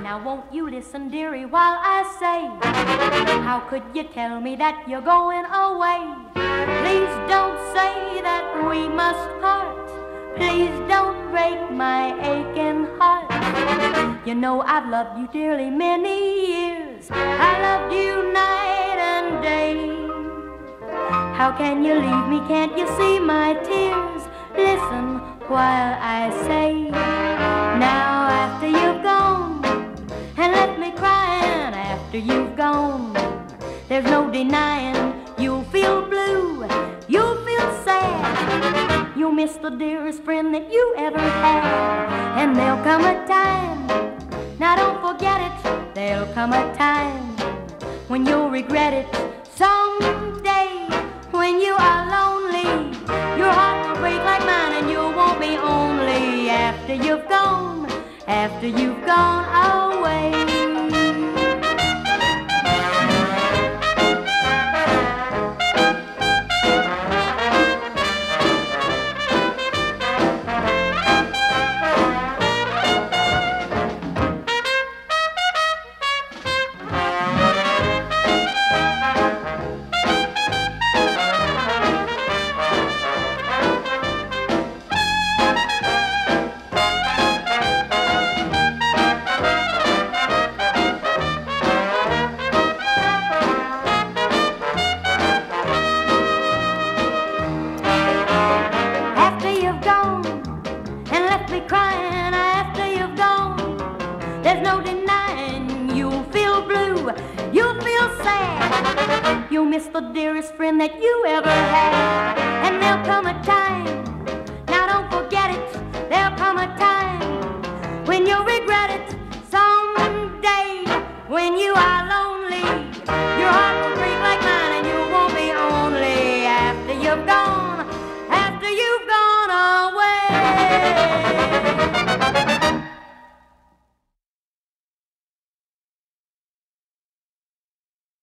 Now won't you listen, dearie, while I say, how could you tell me that you're going away? Please don't say that we must part. Please don't break my aching heart. You know I've loved you dearly many years. I loved you night and day. How can you leave me? Can't you see my tears? Listen while I say, now after you've gone and left me crying, after you've gone, there's no denying you'll feel blue, you'll feel sad. You'll miss the dearest friend that you ever had. And there'll come a time, now don't forget it, there'll come a time when you'll regret it. Someday when you are lonely, your heart will break like mine and you won't be only after you've gone, after you've gone away. Crying after you've gone, there's no denying you'll feel blue, you'll feel sad. You'll miss the dearest friend that you ever had. And there'll come a time, now don't forget it, there'll come a time when you'll regret it. Someday when you are alone